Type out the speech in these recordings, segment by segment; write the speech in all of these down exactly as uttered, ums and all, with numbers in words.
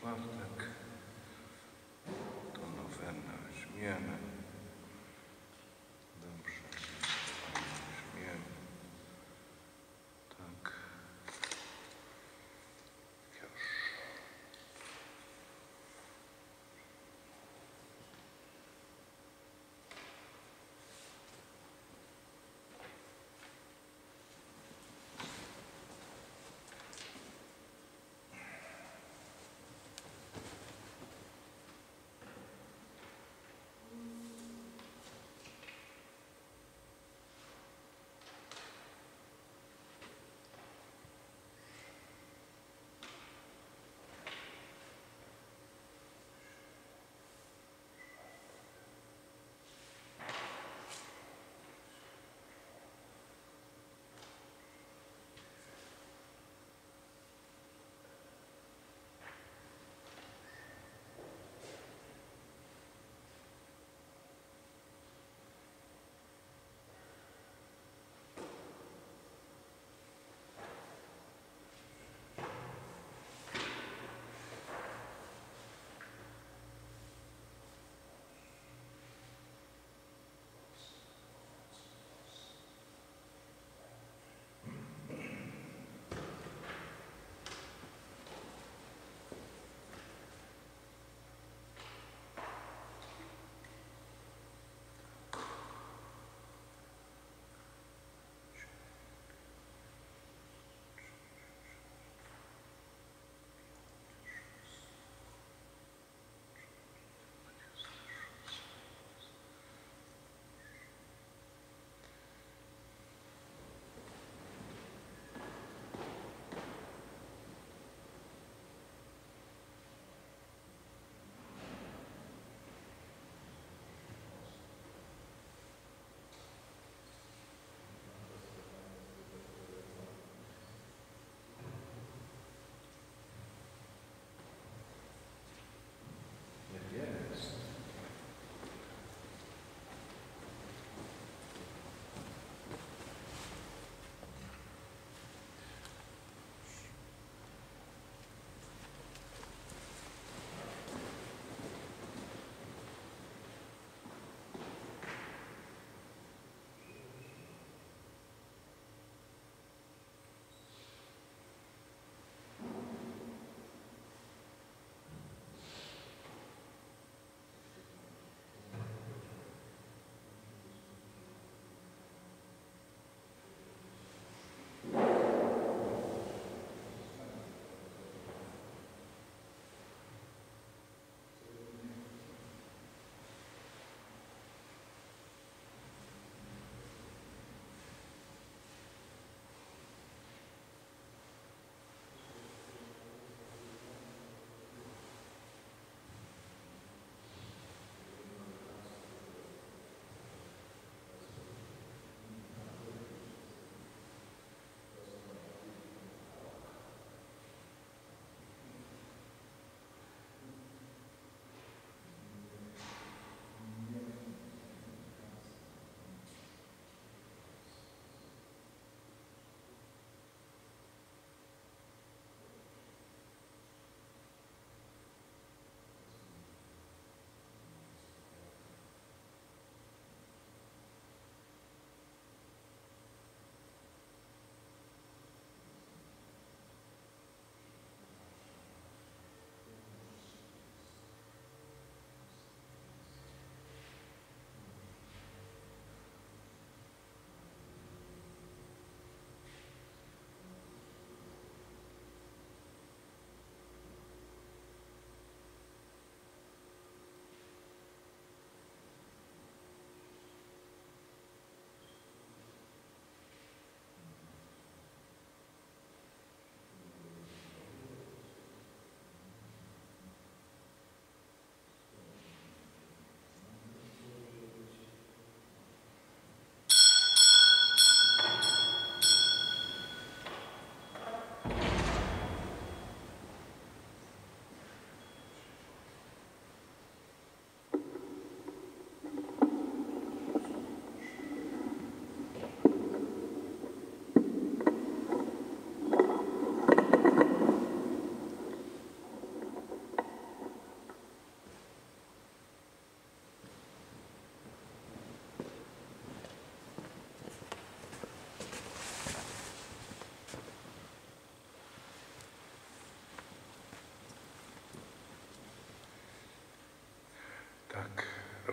czwartek to nowena Żmiemy. Dobrze, Żmiemy. Tak. Już.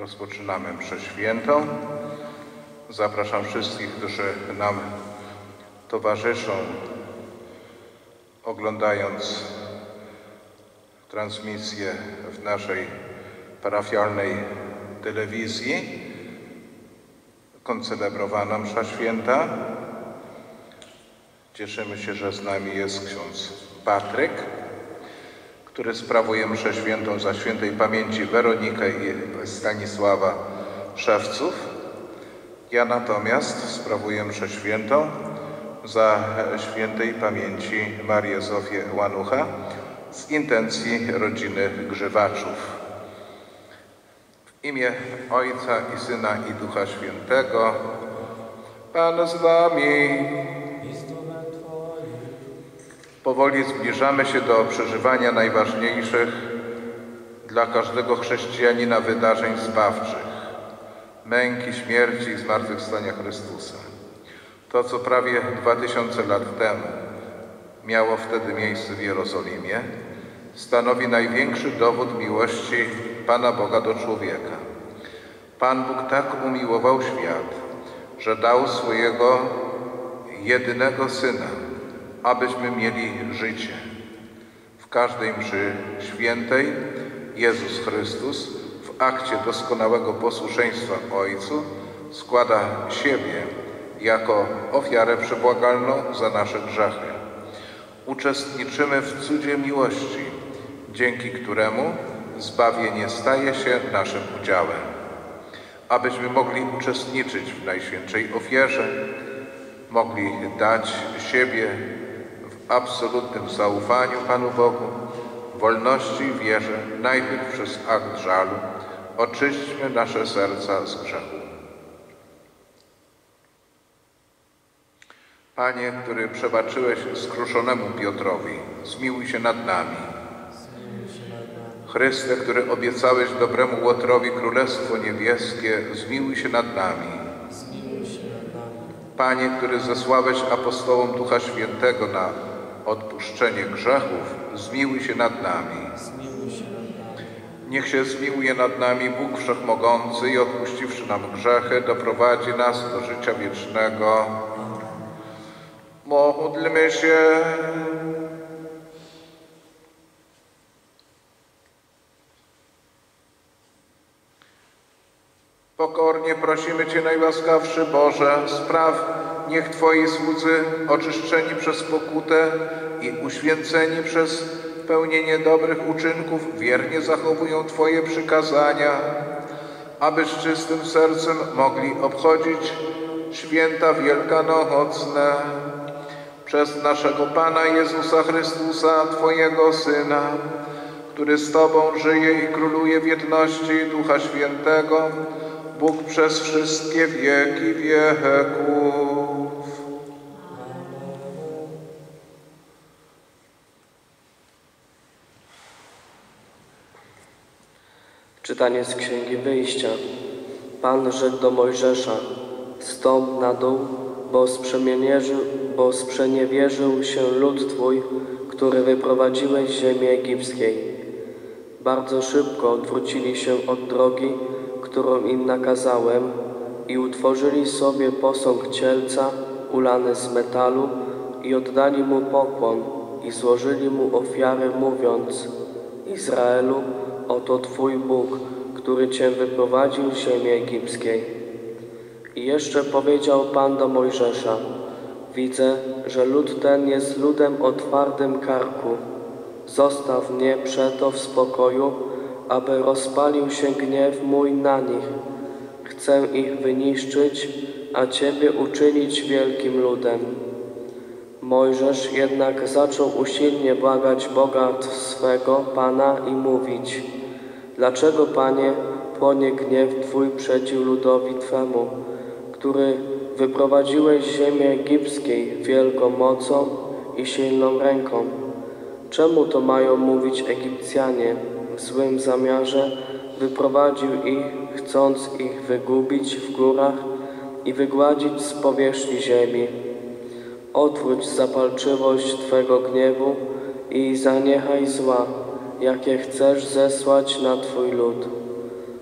Rozpoczynamy mszę świętą. Zapraszam wszystkich, którzy nam towarzyszą, oglądając transmisję w naszej parafialnej telewizji, koncelebrowana msza święta. Cieszymy się, że z nami jest ksiądz Patryk, który sprawuje mszę świętą za świętej pamięci Weronikę i Stanisława Szewców. Ja natomiast sprawuję mszę świętą za świętej pamięci Marię Zofię Łanucha z intencji rodziny Grzywaczów. W imię Ojca i Syna i Ducha Świętego. Pan z wami. Powoli zbliżamy się do przeżywania najważniejszych dla każdego chrześcijanina wydarzeń zbawczych, męki, śmierci i zmartwychwstania Chrystusa. To, co prawie dwa tysiące lat temu miało wtedy miejsce w Jerozolimie, stanowi największy dowód miłości Pana Boga do człowieka. Pan Bóg tak umiłował świat, że dał swojego jedynego Syna, abyśmy mieli życie. W każdej mszy świętej Jezus Chrystus w akcie doskonałego posłuszeństwa Ojcu składa siebie jako ofiarę przebłagalną za nasze grzechy. Uczestniczymy w cudzie miłości, dzięki któremu zbawienie staje się naszym udziałem. Abyśmy mogli uczestniczyć w Najświętszej Ofierze, mogli dać siebie w absolutnym zaufaniu Panu Bogu, wolności i wierze, najpierw przez akt żalu, oczyśćmy nasze serca z grzechu. Panie, który przebaczyłeś skruszonemu Piotrowi, zmiłuj się nad nami. Chryste, który obiecałeś dobremu Łotrowi Królestwo Niebieskie, zmiłuj się nad nami. Panie, który zesłałeś apostołom Ducha Świętego na odpuszczenie grzechów, zmiłuj się nad nami. Niech się zmiłuje nad nami Bóg Wszechmogący i odpuściwszy nam grzechy, doprowadzi nas do życia wiecznego. Módlmy się. Pokornie prosimy Cię, najłaskawszy Boże, spraw, niech Twoi słudzy, oczyszczeni przez pokutę i uświęceni przez pełnienie dobrych uczynków, wiernie zachowują Twoje przykazania, aby z czystym sercem mogli obchodzić święta wielkanocne. Przez naszego Pana Jezusa Chrystusa, Twojego Syna, który z Tobą żyje i króluje w jedności Ducha Świętego, Bóg przez wszystkie wieki wieków. Czytanie z Księgi Wyjścia. Pan rzekł do Mojżesza: zstąp na dół, bo sprzeniewierzył, bo sprzeniewierzył się lud Twój, który wyprowadziłeś z ziemi egipskiej. Bardzo szybko odwrócili się od drogi, którą im nakazałem, i utworzyli sobie posąg cielca ulany z metalu i oddali mu pokłon i złożyli mu ofiary, mówiąc: Izraelu, oto Twój Bóg, który Cię wyprowadził z ziemi egipskiej. I jeszcze powiedział Pan do Mojżesza: widzę, że lud ten jest ludem o twardym karku. Zostaw mnie przeto w spokoju, aby rozpalił się gniew mój na nich. Chcę ich wyniszczyć, a Ciebie uczynić wielkim ludem. Mojżesz jednak zaczął usilnie błagać Boga swego Pana i mówić: dlaczego, Panie, płonie gniew Twój przeciw ludowi Twemu, który wyprowadziłeś z ziemi egipskiej wielką mocą i silną ręką? Czemu to mają mówić Egipcjanie? W złym zamiarze wyprowadził ich, chcąc ich wygubić w górach i wygładzić z powierzchni ziemi. Odwróć zapalczywość Twego gniewu i zaniechaj zła, jakie chcesz zesłać na Twój lud.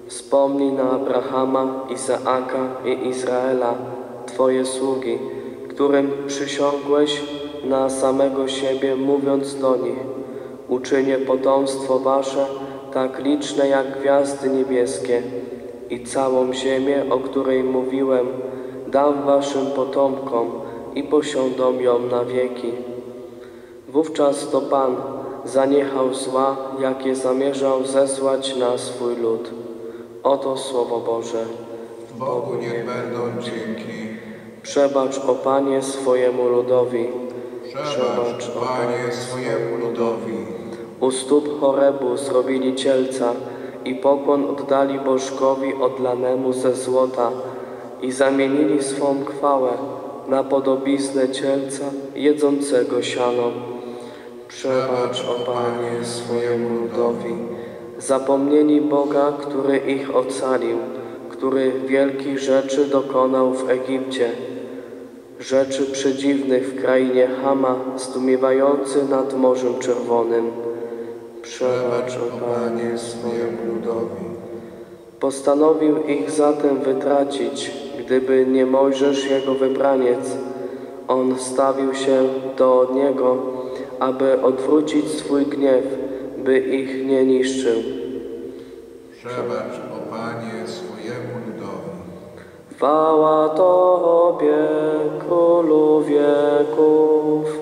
Wspomnij na Abrahama, Izaaka i Izraela, Twoje sługi, którym przysiągłeś na samego siebie, mówiąc do nich: uczynię potomstwo wasze tak liczne jak gwiazdy niebieskie i całą ziemię, o której mówiłem, dam waszym potomkom i posiądą ją na wieki. Wówczas to Pan zaniechał zła, jakie zamierzał zesłać na swój lud. Oto Słowo Boże. Bogu niech będą dzięki. Przebacz, o Panie, swojemu ludowi. Przebacz, Panie, swojemu ludowi. U stóp Horebu zrobili cielca i pokłon oddali bożkowi odlanemu ze złota i zamienili swą chwałę na podobiznę cielca jedzącego siano. Przebacz, o Panie, swojemu ludowi. Zapomnieli Boga, który ich ocalił, który wielkich rzeczy dokonał w Egipcie, rzeczy przedziwnych w krainie Chama, zdumiewający nad Morzem Czerwonym. Przebacz, o Panie, swojemu ludowi. Postanowił ich zatem wytracić, gdyby nie Mojżesz, jego wybraniec. On stawił się do niego, aby odwrócić swój gniew, by ich nie niszczył. Przebacz, o Panie, swojemu ludowi. Chwała Tobie, Królu wieków.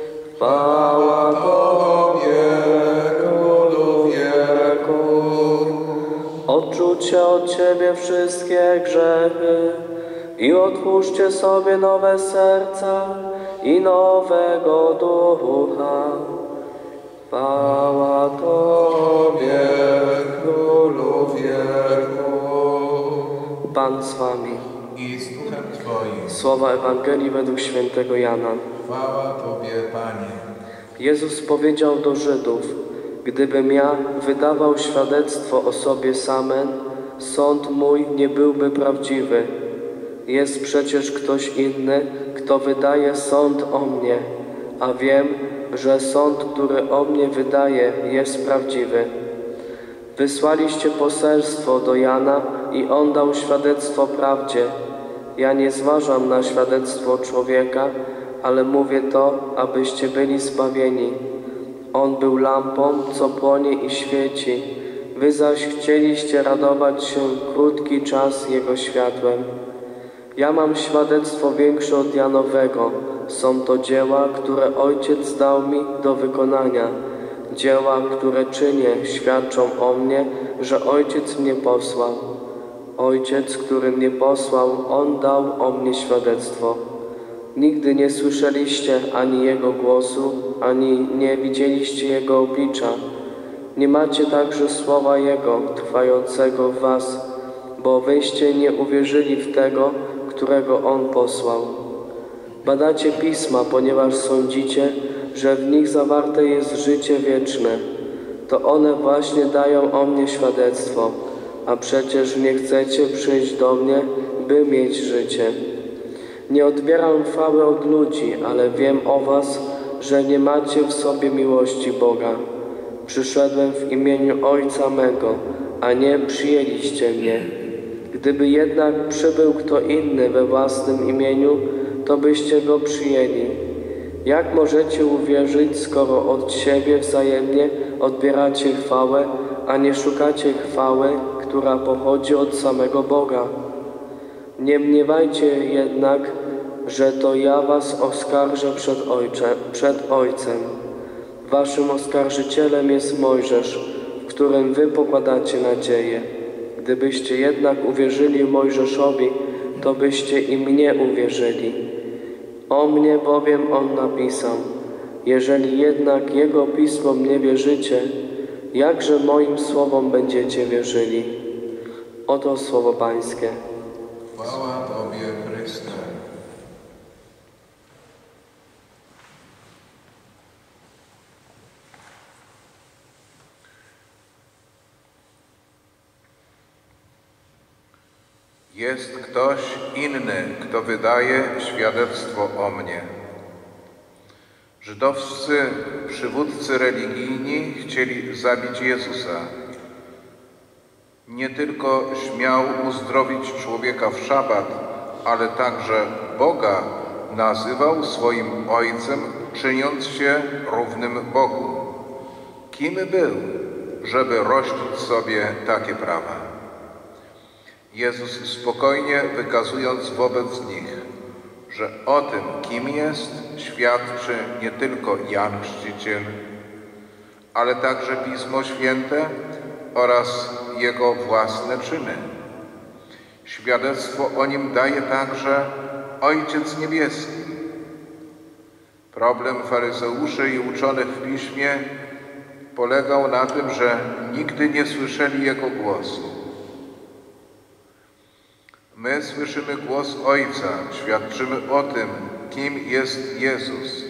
Chwała Tobie, Królu wieków. Odrzućcie od Ciebie wszystkie grzechy i otwórzcie sobie nowe serca i nowego ducha. Chwała Tobie, Królu wieków. Pan z Wami. I z duchem Twoim. Słowa Ewangelii według świętego Jana. Chwała Tobie, Panie. Jezus powiedział do Żydów: gdybym ja wydawał świadectwo o sobie samym, sąd mój nie byłby prawdziwy. Jest przecież ktoś inny, kto wydaje sąd o mnie, a wiem, że sąd, który o mnie wydaje, jest prawdziwy. Wysłaliście poselstwo do Jana i on dał świadectwo prawdzie. Ja nie zważam na świadectwo człowieka, ale mówię to, abyście byli zbawieni. On był lampą, co płonie i świeci. Wy zaś chcieliście radować się krótki czas Jego światłem. Ja mam świadectwo większe od Janowego. Są to dzieła, które Ojciec dał mi do wykonania. Dzieła, które czynię, świadczą o mnie, że Ojciec mnie posłał. Ojciec, który mnie posłał, On dał o mnie świadectwo. Nigdy nie słyszeliście ani Jego głosu, ani nie widzieliście Jego oblicza. Nie macie także słowa Jego, trwającego w was, bo wyście nie uwierzyli w Tego, którego On posłał. Badacie Pisma, ponieważ sądzicie, że w nich zawarte jest życie wieczne. To one właśnie dają o mnie świadectwo, a przecież nie chcecie przyjść do mnie, by mieć życie. Nie odbieram chwały od ludzi, ale wiem o was, że nie macie w sobie miłości Boga. Przyszedłem w imieniu Ojca mego, a nie przyjęliście mnie. Gdyby jednak przybył kto inny we własnym imieniu, to byście go przyjęli. Jak możecie uwierzyć, skoro od siebie wzajemnie odbieracie chwałę, a nie szukacie chwały, która pochodzi od samego Boga? Nie mniewajcie jednak, że to ja was oskarżę przed, ojcze, przed Ojcem. Waszym oskarżycielem jest Mojżesz, w którym wy pokładacie nadzieję. Gdybyście jednak uwierzyli Mojżeszowi, to byście i mnie uwierzyli. O mnie bowiem on napisał: jeżeli jednak jego pismom nie wierzycie, jakże moim słowom będziecie wierzyli? Oto słowo Pańskie. Chwała Tobie, Chryste. Jest ktoś inny, kto wydaje świadectwo o mnie. Żydowscy przywódcy religijni chcieli zabić Jezusa. Nie tylko śmiał uzdrowić człowieka w szabat, ale także Boga nazywał swoim Ojcem, czyniąc się równym Bogu. Kim był, żeby rościć sobie takie prawa? Jezus spokojnie wykazując wobec nich, że o tym, kim jest, świadczy nie tylko Jan Chrzciciel, ale także Pismo Święte oraz Jego własne czyny. Świadectwo o Nim daje także Ojciec Niebieski. Problem faryzeuszy i uczonych w Piśmie polegał na tym, że nigdy nie słyszeli Jego głosu. My słyszymy głos Ojca, świadczymy o tym, kim jest Jezus.